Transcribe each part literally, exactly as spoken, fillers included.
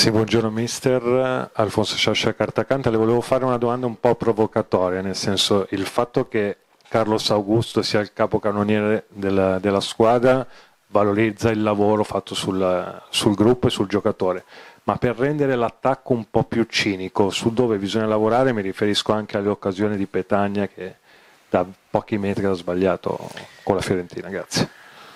Sì, buongiorno mister, Alfonso Sciascia Cartacanta, le volevo fare una domanda un po' provocatoria, nel senso il fatto che Carlos Augusto sia il capocannoniere della, della squadra valorizza il lavoro fatto sul, sul gruppo e sul giocatore, ma per rendere l'attacco un po' più cinico, su dove bisogna lavorare, mi riferisco anche alle occasioni di Petagna che da pochi metri ha sbagliato con la Fiorentina, grazie.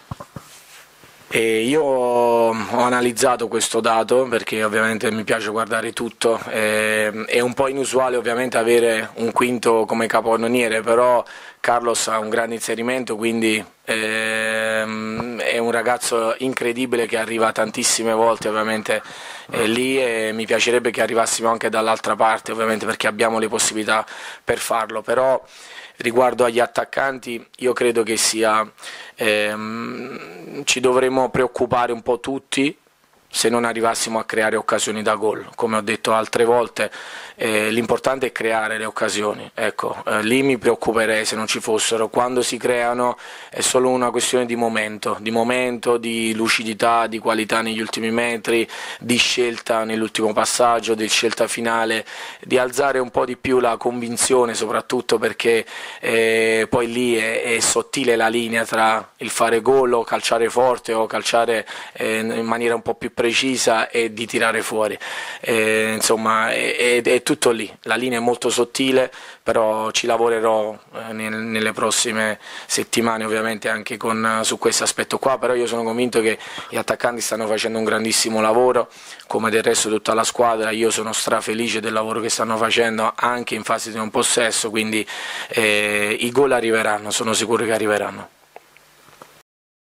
E io ho analizzato questo dato perché ovviamente mi piace guardare tutto, e, è un po' inusuale ovviamente avere un quinto come capocannoniere, però Carlos ha un grande inserimento, quindi ehm, è un ragazzo incredibile che arriva tantissime volte ovviamente eh, lì, e mi piacerebbe che arrivassimo anche dall'altra parte ovviamente perché abbiamo le possibilità per farlo, però riguardo agli attaccanti io credo che sia ehm, ci dovremmo preoccupare un po' tutti se non arrivassimo a creare occasioni da gol. Come ho detto altre volte, eh, l'importante è creare le occasioni, ecco, eh, lì mi preoccuperei se non ci fossero. Quando si creano è solo una questione di momento, di momento, di lucidità, di qualità negli ultimi metri, di scelta nell'ultimo passaggio, di scelta finale, di alzare un po' di più la convinzione, soprattutto perché eh, poi lì è, è sottile la linea tra il fare gol o calciare forte o calciare eh, in maniera un po' più precisa e di tirare fuori, eh, insomma è, è, è tutto lì, la linea è molto sottile, però ci lavorerò eh, nel, nelle prossime settimane ovviamente anche con, su questo aspetto qua, però io sono convinto che gli attaccanti stanno facendo un grandissimo lavoro, come del resto tutta la squadra. Io sono strafelice del lavoro che stanno facendo anche in fase di non possesso, quindi eh, i gol arriveranno, sono sicuro che arriveranno.